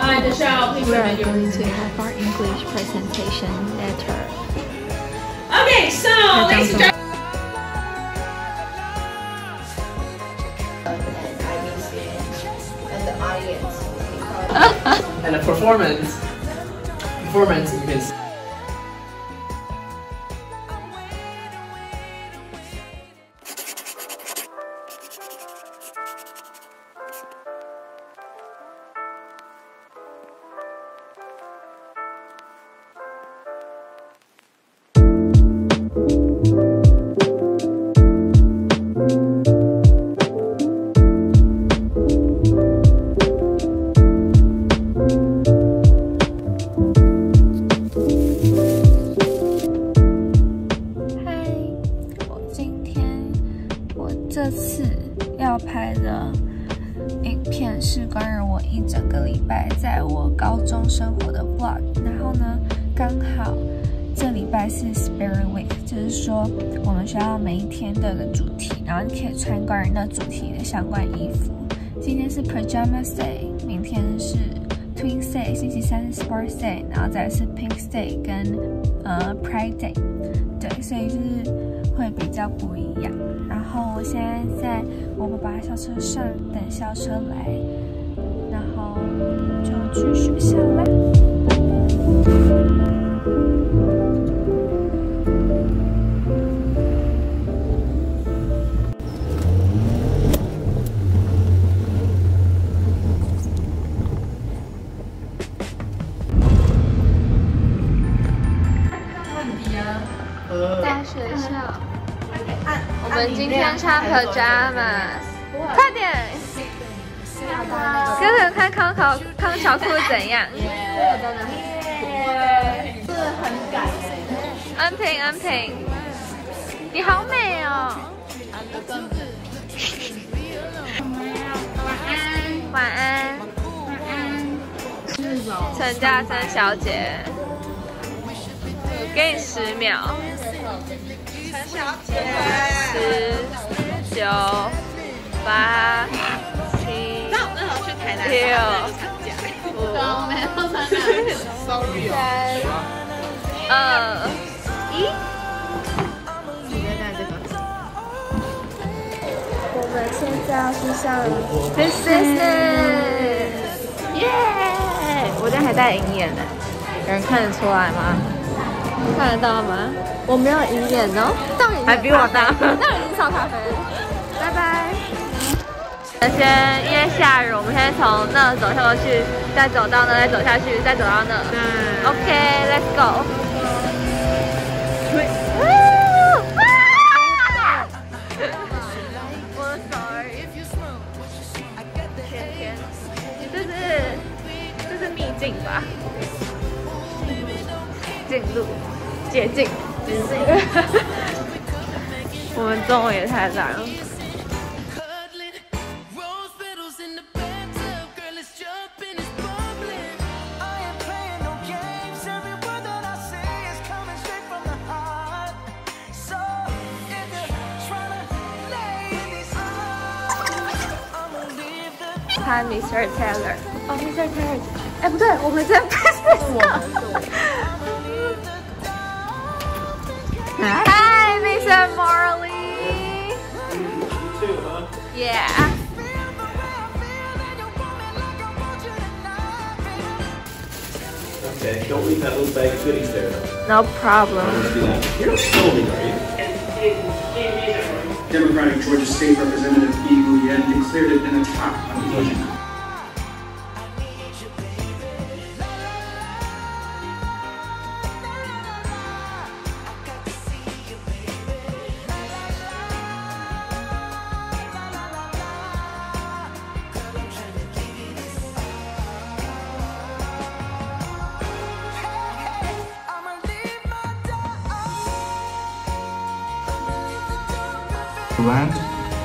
We are going to have our English presentation later. Okay, so ladies and gentlemen. And the audience. And a performance, you can see. 这次要拍的影片是关于我一整个礼拜在我高中生活的 vlog， 然后呢，刚好这礼拜是 Spirit Week， 就是说我们学校每一天都有个主题，然后你可以穿关于那主题的相关衣服。今天是 Pajamas Day， 明天是 Twins Day， 星期三是 Sports Day， 然后再来是 Pink Day 跟Pride Day， 对，所以就是会比较不一样。然后我现在在我爸爸的校车上等校车来，然后就去学校啦。大学校。我们今天穿 pajamas， 快点！哥哥看康小裤怎样？ 是很赶。 安平，你好美哦！晚安。陈嘉珍小姐，给你10秒。 陈小姐 10、9、8、7、 那我们那时候去台南 6、 5、没有参加，sorry 2、1。 你在带这个？ 我们现在要去上 business， 耶！我今天还戴银眼呢，有人看得出来吗？看得到吗？我没有银眼哦，还比我大。那我已经烧咖啡了，拜拜。因为下雨，我们先从那走下过去，再走到那，再走下去，再走到那。OK，let's go。我的手而已。天，这是秘境吧？进入捷径。我们中文也太烂了。Hi Mr. Taylor。哦 ，Mr. Taylor。哎，不对，我们在 business 上。Hi, Mr. Marley. You too, huh? Yeah. Okay, don't leave that little bag of goodies there. No problem. You're not filming, are you? Democratic Georgia State Representative E. Nguyen declared it an attack on the Asian. Land?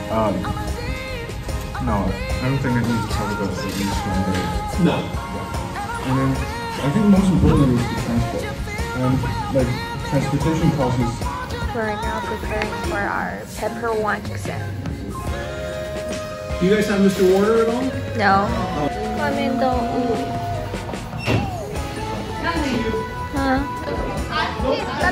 No, I don't think I need to talk about the each one day. No. Yeah. And then I think most importantly is the transport. Like transportation costs. We're now preparing for our pepper wine exam. Do you guys have Mr. Warner at all? No. 外面都雾，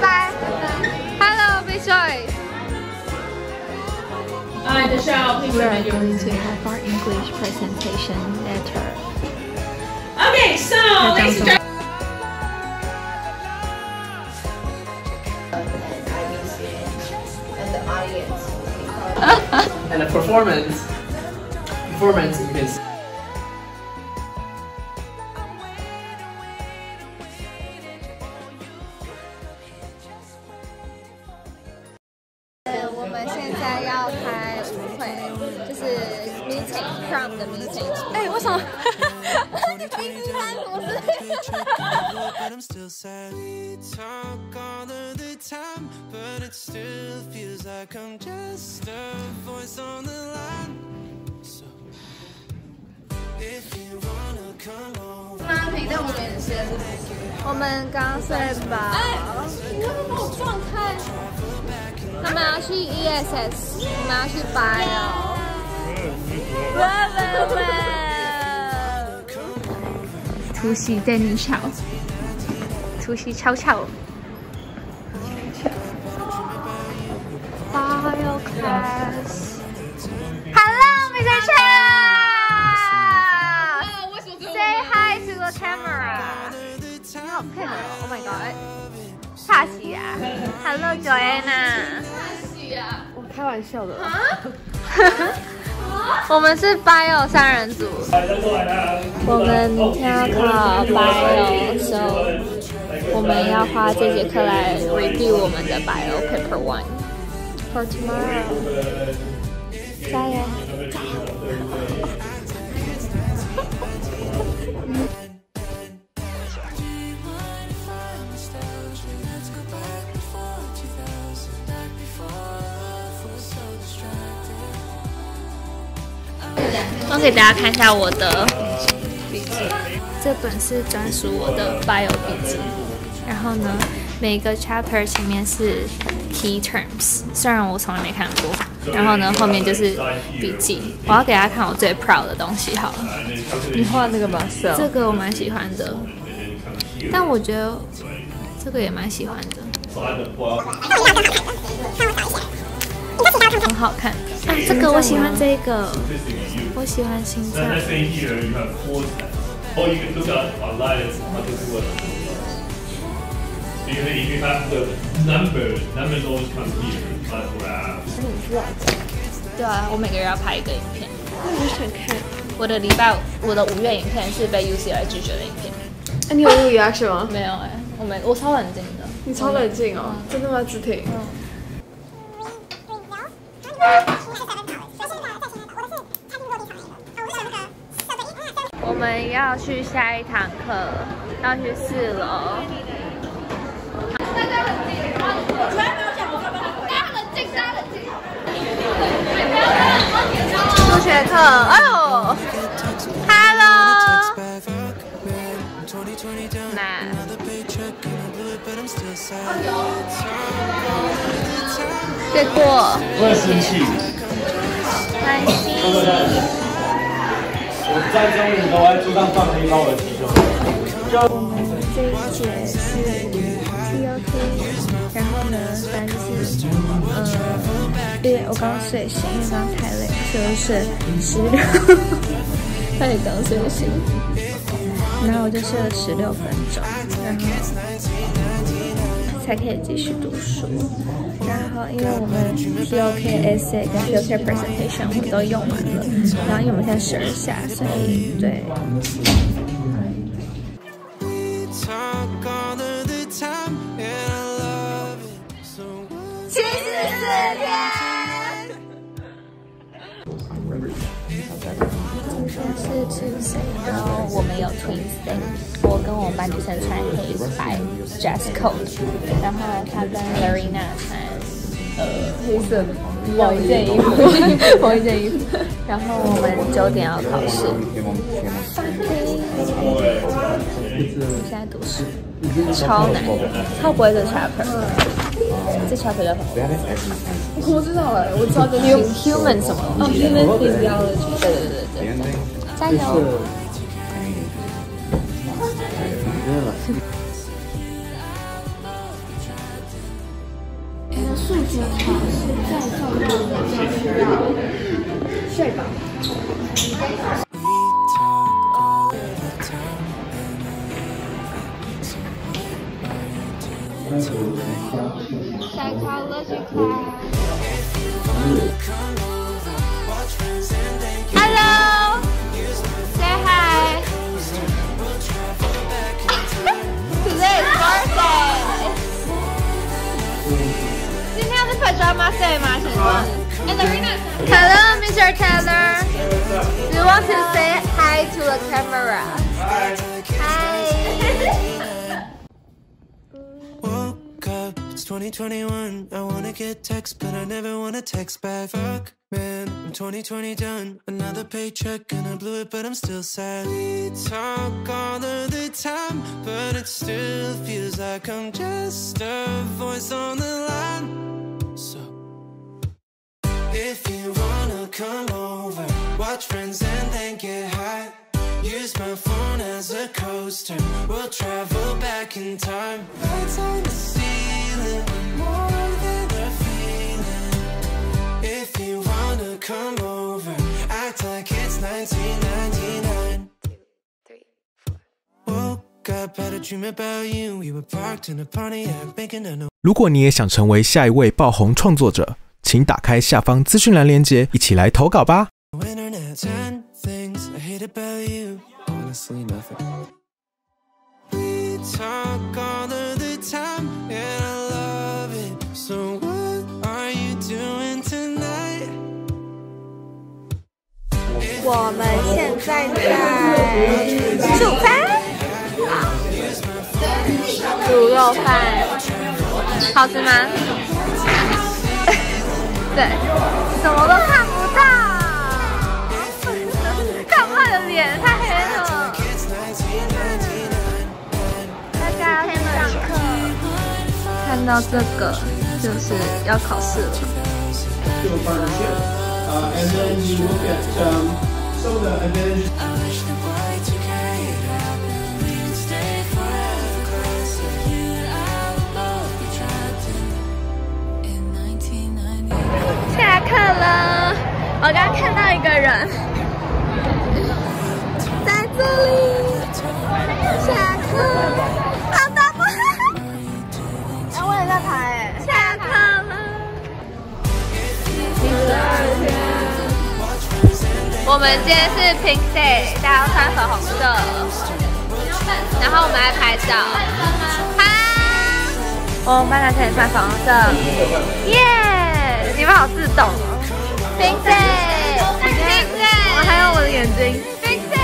拜。Hello, Big Joy. Michelle, please We are submit going to your. have our English presentation later. Okay, so ladies and gentlemen. And the audience. And a performance you can see. 我们现在要开舞会，就是 meeting prom 的 meeting。哎，为什么？你鼻子太不是？ 妈咪，但我们也先。 我们刚睡饱。哎，你要不要把我撞开？他们要去 ESS， 我们要去Bio。突袭电力桥，突袭悄悄。Bio class。Hello, Mr. Chen。Say hi to the camera。你好配合哦 ，Oh my god。大喜呀 ，Hello Joanna。大喜呀，我开玩笑的。我们是 Bio 3人组。我们明天要考 Bio， 所以我们要花这节课来 review 我们的 Bio Paper 1 for tomorrow。加油！加油！ 我给大家看一下我的笔记，这本是专属我的 bio 笔记。然后呢，每个 chapter 前面是 key terms， 虽然我从来没看过。然后呢，后面就是笔记。我要给大家看我最 proud 的东西好了。 你画那个吗？是啊。 这个我蛮喜欢的，但我觉得这个也蛮喜欢的。很好看啊！这个我喜欢这个，我喜欢心脏。对啊，我每个月要拍一个影片。 那我想看。 我的5月影片是被 UCLA 拒绝的影片。 哎，你有录 reaction 吗？ 没有哎，我超冷静的。 你超冷静哦，真的吗，志婷？ 我们要去下一堂课，要去4楼。大家冷静，我从来没有讲过，大家冷静，大家冷静。数学课，哎呦 ，Hello， 那。结果。 不要生气。 开心。 我在中午都在桌上放黑包的体重。 我们这一节是 TOK， 然后呢，反正就是因为我刚睡醒，因为刚刚太累，所以我睡16，那你刚睡醒，然后我就睡了16分钟，然后才可以继续读书。然后因为我们 TOK essay 跟 TOK presentation 我们都用完了，然后因为我们现在12下，所以对。74天。今天是 Tuesday， 然后我们有 Twins Day， 我跟我们班女生穿黑白 dress code， 然后她跟 Larina 穿黑色某一件衣服，某一件衣服。然后我们9点要考试。我现在读书超难，超不会这 chapter， 这 chapter 叫什么？ 我不知道哎，我知道这 human 什么 ？Human physiology。 对，加油！ Psychology class. Hello. Say hi. Today is birthday. 今天是 pajama day 吗？请问 ？Hello, Mr. Taylor. Do you want to say hi to the camera? Hi. Woke up, it's 2021. I wanna get text, but I never wanna text back. Fuck, man, I'm 2020 done. Another paycheck and I blew it, but I'm still sad. We talk all of the time, but it still feels like I'm just a voice on the line. So, if you wanna come over, watch Friends and then get high. Use my phone as a coaster. We'll travel back in time. Lights on the ceiling, more than a feeling. If you wanna come over, act like it's 1999. 2, 3, 4. Woke up, had a dream about you. We were parked in a Pontiac, making a. 如果你也想成为下一位爆红创作者，请打开下方资讯栏连结，一起来投稿吧。 Things I hate about you, honestly nothing. We talk all of the time, and I love it. So what are you doing tonight? 我们现在在煮饭，卤肉饭，好吃吗？对，什么都看不到。脸太黑了，大家要上课。看到这个就是要考试了。 And then you look at soda and then. 下课了，我刚看到一个人。在这里下课，好大步！哎，我也在排哎。下课了。我们今天是 Pink Day， 大家要穿粉红色，然后我们来拍照。好，我们班男生也穿粉红色，耶！你们好自动哦。Pink Day，Pink Day， 我还有我的眼睛。Pink Day。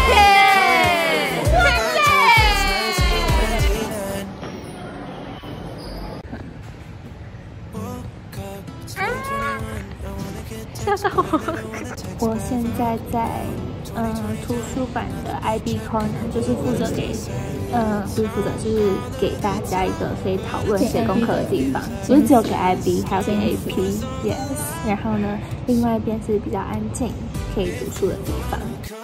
吓到我！我现在在图书馆的 IB Corner， 就是负责给不是负责，就是给大家一个可以讨论写功课的地方，不是只有给 IB， 还有给 AP，yes。然后呢，另外一边是比较安静，可以读书的地方。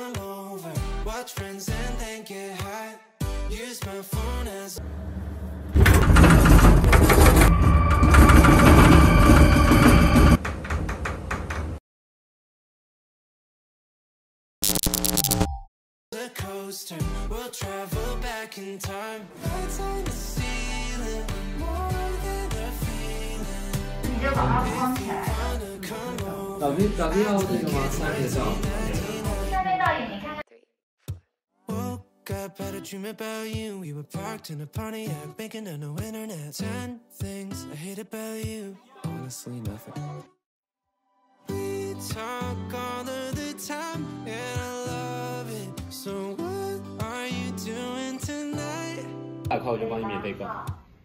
We'll travel back in time. Lights on the ceiling, more than a feeling. 你就把它框起来。 老弟要这个吗？三叶照。 下面到眼，你看看。 Woke up, had a dream about you. We were parked in a Pontiac, making a no internet. 10 things I hate about you, honestly nothing. We talk all of the time, and I love it. So what are you doing tonight? 大考我就帮你免费搞。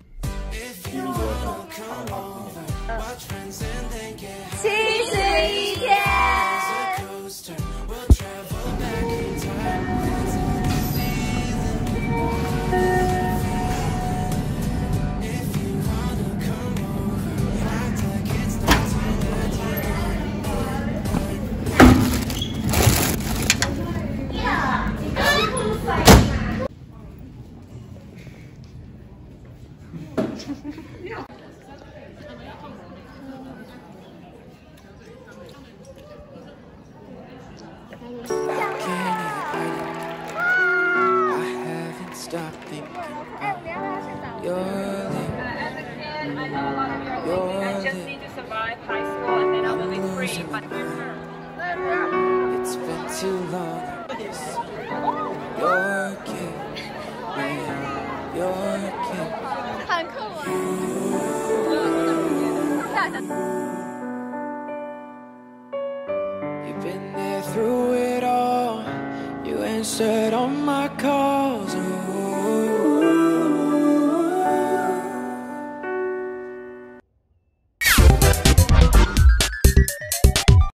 71天。 Stop thinking about your lips. You've been there through it all. You answered all my calls.